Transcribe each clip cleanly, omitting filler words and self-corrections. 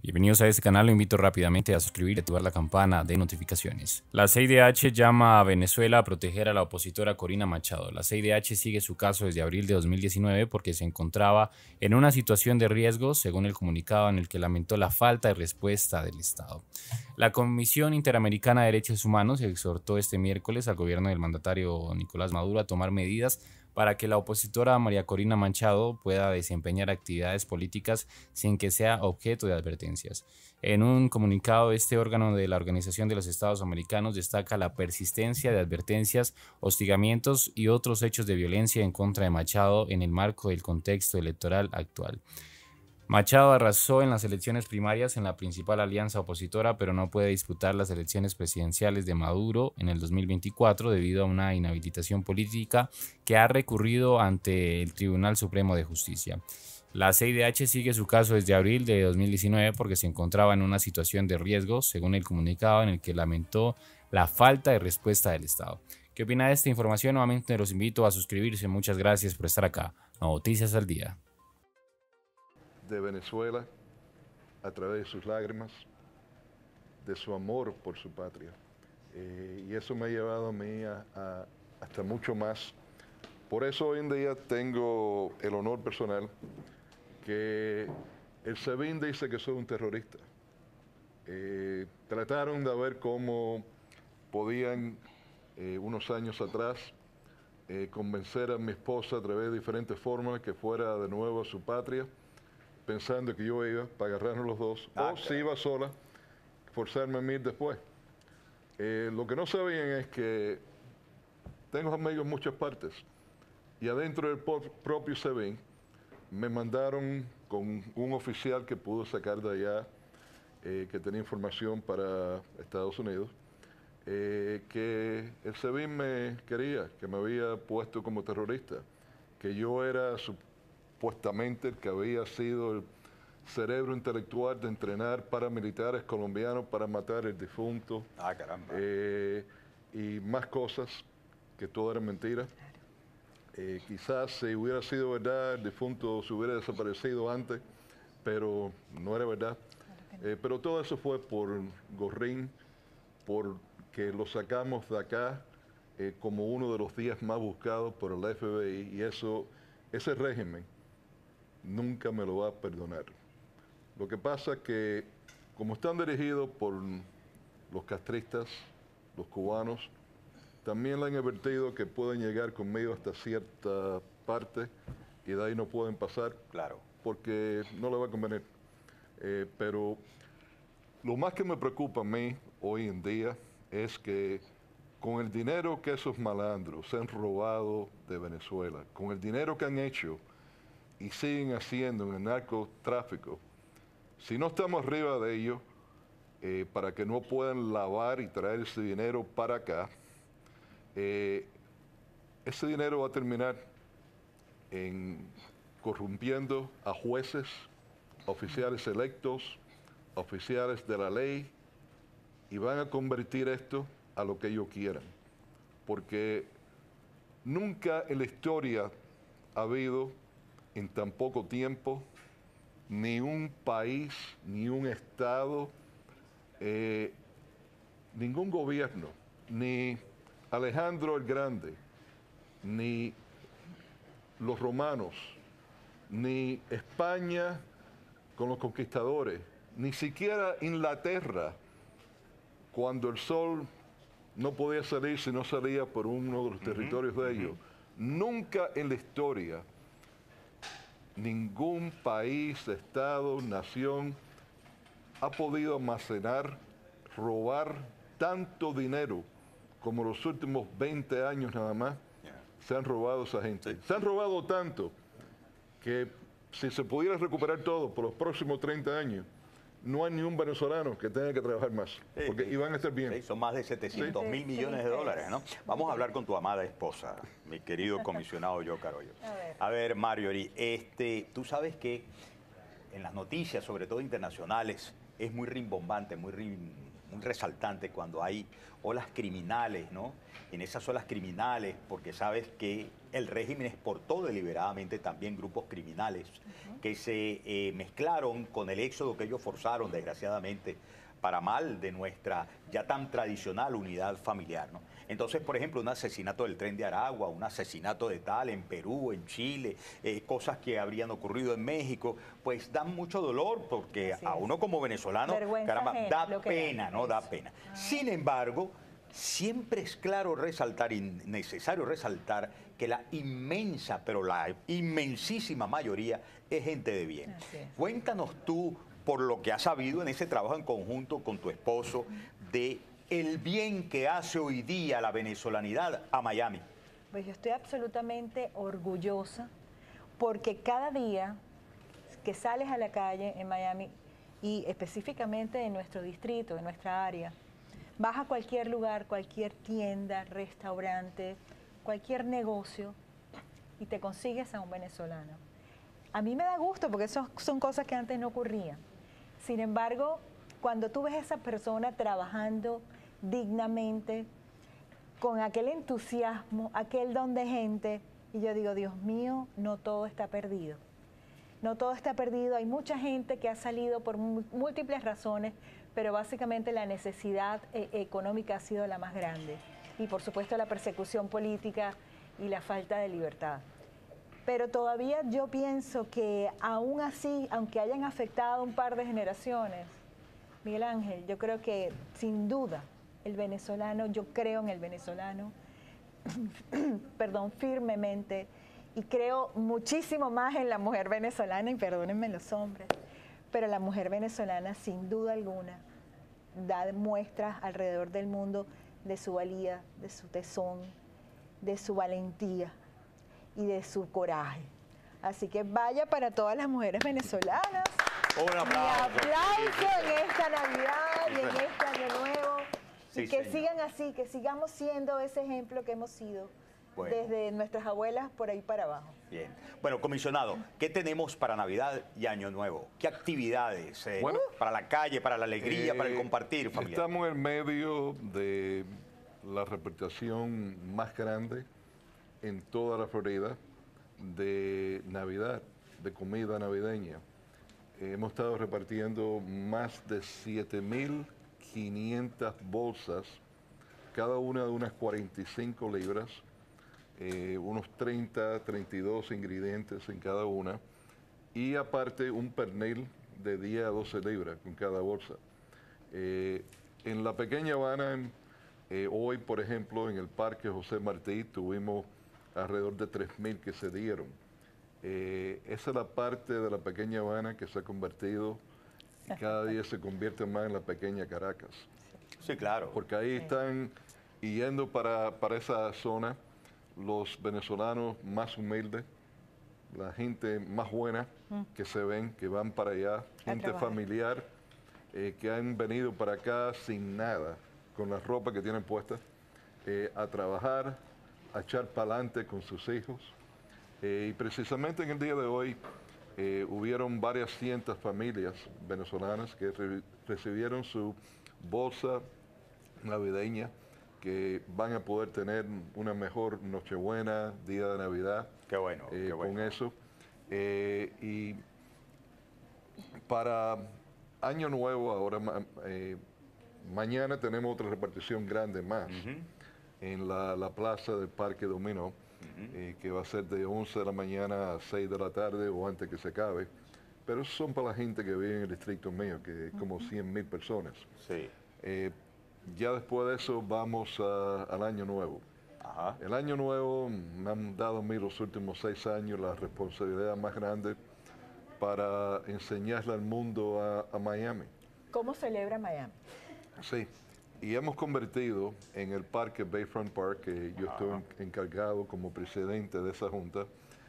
Bienvenidos a este canal, lo invito rápidamente a suscribir y activar la campana de notificaciones. La CIDH llama a Venezuela a proteger a la opositora Corina Machado. La CIDH sigue su caso desde abril de 2019 porque se encontraba en una situación de riesgo, según el comunicado en el que lamentó la falta de respuesta del Estado. La Comisión Interamericana de Derechos Humanos exhortó este miércoles al gobierno del mandatario Nicolás Maduro a tomar medidas para que la opositora María Corina Machado pueda desempeñar actividades políticas sin que sea objeto de advertencias. En un comunicado, este órgano de la Organización de los Estados Americanos destaca la persistencia de advertencias, hostigamientos y otros hechos de violencia en contra de Machado en el marco del contexto electoral actual. Machado arrasó en las elecciones primarias en la principal alianza opositora, pero no puede disputar las elecciones presidenciales de Maduro en el 2024 debido a una inhabilitación política que ha recurrido ante el Tribunal Supremo de Justicia. La CIDH sigue su caso desde abril de 2019 porque se encontraba en una situación de riesgo, según el comunicado en el que lamentó la falta de respuesta del Estado. ¿Qué opina de esta información? Nuevamente los invito a suscribirse. Muchas gracias por estar acá. Noticias al Día. De Venezuela a través de sus lágrimas, de su amor por su patria. Y eso me ha llevado a mí hasta mucho más. Por eso hoy en día tengo el honor personal que el SEBIN dice que soy un terrorista. Trataron de ver cómo podían, unos años atrás, convencer a mi esposa a través de diferentes formas que fuera de nuevo a su patria, pensando que yo iba para agarrarnos los dos, o si iba sola, forzarme a mí después. Lo que no sabían es que tengo amigos en muchas partes, y adentro del propio SEBIN me mandaron con un oficial que pudo sacar de allá, que tenía información para Estados Unidos, que el SEBIN me quería, que me había puesto como terrorista, que yo era supuestamente el que había sido el cerebro intelectual de entrenar paramilitares colombianos para matar al difunto. Caramba. Y más cosas, que todo era mentira. Quizás si hubiera sido verdad, el difunto se hubiera desaparecido antes, pero no era verdad. Pero todo eso fue por Gorrín, porque lo sacamos de acá como uno de los días más buscados por el FBI, y ese régimen nunca me lo va a perdonar. Lo que pasa es que, como están dirigidos por los castristas, los cubanos, también le han advertido que pueden llegar conmigo hasta cierta parte y de ahí no pueden pasar. Claro. Porque no le va a convenir. Pero lo más que me preocupa a mí hoy en día es que con el dinero que esos malandros se han robado de Venezuela, con el dinero que han hecho y siguen haciendo en el narcotráfico, si no estamos arriba de ellos, para que no puedan lavar y traer ese dinero para acá, ese dinero va a terminar corrompiendo a jueces, oficiales electos, oficiales de la ley, y van a convertir esto a lo que ellos quieran. Porque nunca en la historia ha habido en tan poco tiempo ni un país, ni un estado, ningún gobierno, ni Alejandro el Grande, ni los romanos, ni España con los conquistadores, ni siquiera Inglaterra, cuando el sol no podía salir si no salía por uno de los territorios de ellos. Nunca en la historia ningún país, estado, nación ha podido almacenar, robar tanto dinero como los últimos 20 años nada más. Se han robado esa gente. Sí. Se han robado tanto que si se pudiera recuperar todo por los próximos 30 años, no hay ni un venezolano que tenga que trabajar más, porque iban a estar bien. Sí, son más de 700.000 millones de dólares, ¿no? Vamos a hablar con tu amada esposa, mi querido comisionado Joe Carollo. A ver, Marjorie, tú sabes que en las noticias, sobre todo internacionales, es muy rimbombante, muy resaltante cuando hay olas criminales, ¿no? En esas olas criminales, porque sabes que el régimen exportó deliberadamente también grupos criminales que se mezclaron con el éxodo que ellos forzaron, desgraciadamente, para mal de nuestra ya tan tradicional unidad familiar, ¿no? Entonces, por ejemplo, un asesinato del Tren de Aragua, un asesinato de tal en Perú, en Chile, cosas que habrían ocurrido en México, pues dan mucho dolor porque a uno como venezolano, caramba, da pena, ¿no? Da pena. Sin embargo, siempre es claro resaltar y necesario resaltar que la inmensa, pero la inmensísima mayoría es gente de bien. Cuéntanos tú, por lo que has sabido en ese trabajo en conjunto con tu esposo, de el bien que hace hoy día la venezolanidad a Miami. Pues yo estoy absolutamente orgullosa porque cada día que sales a la calle en Miami y específicamente en nuestro distrito, en nuestra área, vas a cualquier lugar, cualquier tienda, restaurante, cualquier negocio y te consigues a un venezolano. A mí me da gusto porque eso son cosas que antes no ocurrían. Sin embargo, cuando tú ves a esa persona trabajando dignamente, con aquel entusiasmo, aquel don de gente, y yo digo, Dios mío, no todo está perdido. No todo está perdido, hay mucha gente que ha salido por múltiples razones, pero básicamente la necesidad económica ha sido la más grande. Y por supuesto la persecución política y la falta de libertad. Pero todavía yo pienso que aún así, aunque hayan afectado un par de generaciones, Miguel Ángel, yo creo que sin duda el venezolano, yo creo en el venezolano, perdón, firmemente, y creo muchísimo más en la mujer venezolana, y perdónenme los hombres, pero la mujer venezolana sin duda alguna da muestras alrededor del mundo de su valía, de su tesón, de su valentía y de su coraje. Así que vaya para todas las mujeres venezolanas. Un aplauso. Mi aplauso en esta Navidad y en este Año Nuevo. Sí, y que señor. sigan así, que sigamos siendo ese ejemplo que hemos sido desde nuestras abuelas por ahí para abajo. Bien. Bueno, comisionado, ¿qué tenemos para Navidad y Año Nuevo? ¿Qué actividades? Para la calle, para la alegría, para el compartir, familiar. Estamos en medio de la representación más grande en toda la Florida de Navidad, de comida navideña. Hemos estado repartiendo más de 7.500 bolsas, cada una de unas 45 libras, unos 30, 32 ingredientes en cada una, y aparte un pernil de 10 a 12 libras con cada bolsa. En la pequeña Habana, hoy, por ejemplo, en el Parque José Martí, tuvimos alrededor de 3.000 que se dieron. Esa es la parte de la pequeña Habana que se ha convertido y cada día se convierte más en la pequeña Caracas. Sí, claro. Porque ahí están yendo para esa zona los venezolanos más humildes, la gente más buena que se ven, que van para allá, gente familiar que han venido para acá sin nada, con la ropa que tienen puesta, a trabajar, a echar para adelante con sus hijos. Y precisamente en el día de hoy hubieron varias cientos familias venezolanas que recibieron su bolsa navideña, que van a poder tener una mejor Nochebuena, día de Navidad. Qué bueno, qué bueno. Con eso. Y para Año Nuevo, ahora mañana tenemos otra repartición grande más en la plaza del Parque Dominó, que va a ser de 11 de la mañana a 6 de la tarde o antes que se acabe. Pero eso son para la gente que vive en el distrito mío, que es como 100.000 personas. Sí. Ya después de eso vamos al Año Nuevo. Ajá. El Año Nuevo me han dado a mí los últimos 6 años la responsabilidad más grande para enseñarle al mundo a Miami. ¿Cómo celebra Miami? Sí, y hemos convertido en el parque Bayfront Park, que yo estoy encargado como presidente de esa junta,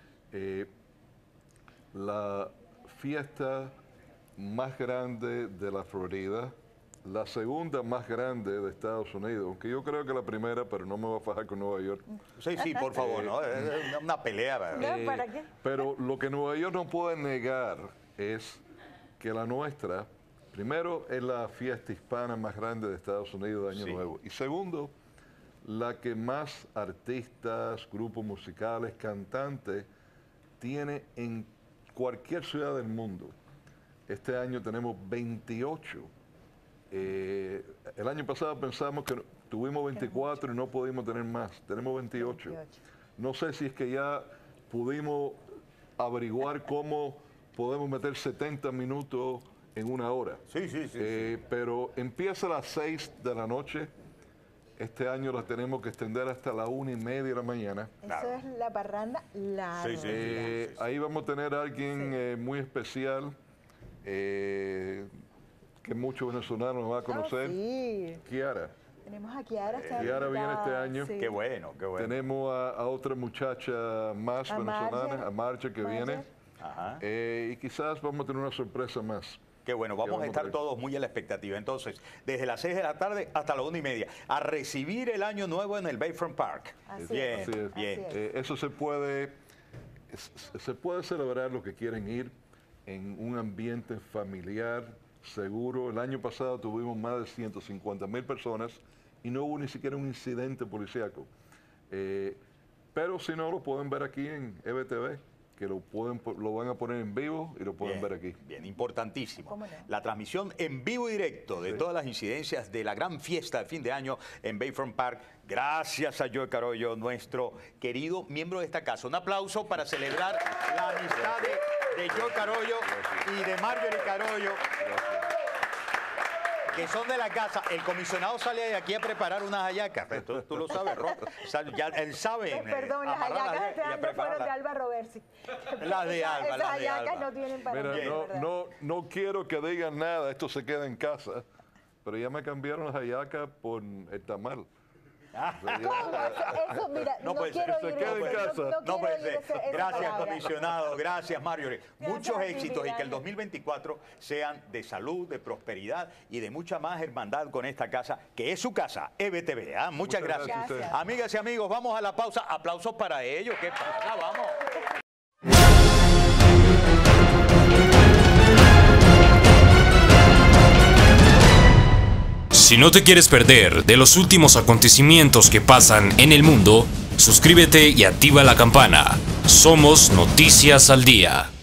la fiesta más grande de la Florida, la segunda más grande de Estados Unidos, aunque yo creo que la primera, pero no me voy a fajar con Nueva York. Sí, sí, por favor, ¿no? Es una pelea, ¿verdad? ¿Para qué? Pero lo que Nueva York no puede negar es que la nuestra, primero, es la fiesta hispana más grande de Estados Unidos de Año Nuevo. Y segundo, la que más artistas, grupos musicales, cantantes tiene en cualquier ciudad del mundo. Este año tenemos 28. El año pasado pensamos que tuvimos 24 y no pudimos tener más. Tenemos 28. No sé si es que ya pudimos averiguar cómo podemos meter 70 minutos en una hora. Sí. Pero empieza a las 6 de la noche. Este año la tenemos que extender hasta las 1:30 de la mañana. Eso es la parranda larga. Sí. Ahí vamos a tener a alguien muy especial que muchos venezolanos nos van a conocer. Kiara. Tenemos a Kiara. Kiara viene este año. Sí. Qué bueno. Tenemos a otra muchacha más venezolana, a Marcha, que viene. Ajá. Y quizás vamos a tener una sorpresa más. Qué bueno, vamos a estar todos muy a la expectativa. Entonces, desde las 6 de la tarde hasta las 1:30, a recibir el año nuevo en el Bayfront Park. Bien. Eso se puede celebrar los que quieren ir en un ambiente familiar, seguro. El año pasado tuvimos más de 150,000 personas y no hubo ni siquiera un incidente policíaco. Pero si no, lo pueden ver aquí en EBTV, que lo van a poner en vivo y lo pueden ver aquí. Bien, importantísimo. ¿Cómo no? La transmisión en vivo y directo de todas las incidencias de la gran fiesta de fin de año en Bayfront Park. Gracias a Joe Carollo, nuestro querido miembro de esta casa. Un aplauso para celebrar la amistad de Joe Carollo y de Marjorie Carollo, que son de la casa. El comisionado sale de aquí a preparar unas hallacas. Tú lo sabes, ya él sabe. Perdón, las hallacas de Alba fueron de Alba Roversi. Las de Alba, Esas las de hallacas Alba. no tienen para Mira, no quiero que digan nada, esto se queda en casa, pero ya me cambiaron las hallacas por el tamal. Eso, mira, No no puede ser. quiero Se oír queda en eso, casa. No quiero puede oír ser. esa Gracias, palabra. comisionado. Gracias, Marjorie. Muchos Gracias, éxitos y que el Viviane. 2024 sean de salud, de prosperidad y de mucha más hermandad con esta casa, que es su casa, EBTV. Muchas Muchas gracias. gracias a ustedes. Amigas y amigos, vamos a la pausa. Aplausos para ellos. ¿Qué pasa? Vamos. Si no te quieres perder de los últimos acontecimientos que pasan en el mundo, suscríbete y activa la campana. Somos Noticias al Día.